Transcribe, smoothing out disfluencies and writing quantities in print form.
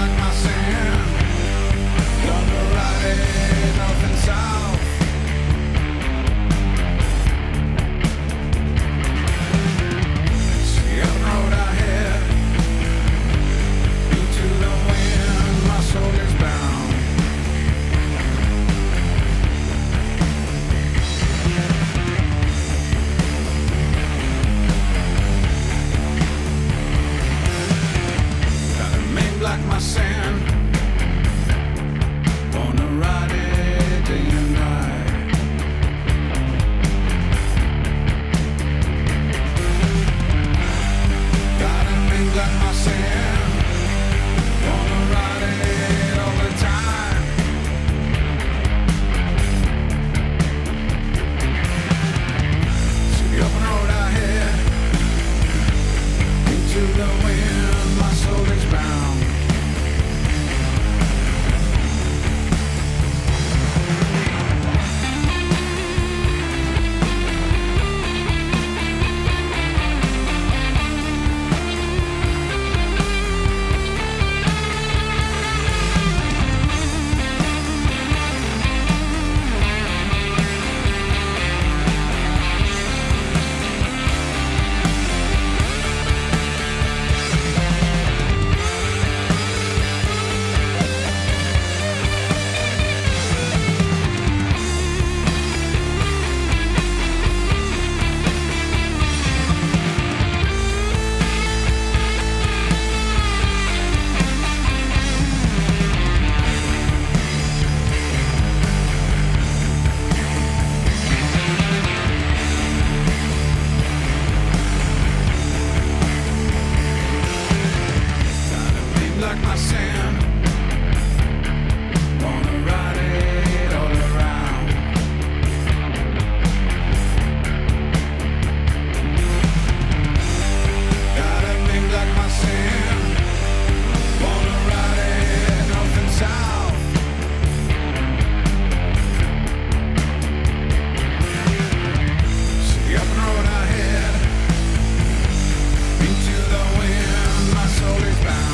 like my sand. Gonna ride it north and south. See up the road I head, into the wind, my soul is bound. Gotta make like my sand. Wanna ride it day and night. Gotta make like my sand. Wanna ride it all the time. See the open road I head, into the wind, my soul is bound. Like my sand, wanna ride it all around. Gotta make like my sand, wanna ride it north and south. See up the road I head, into the wind, my soul is bound.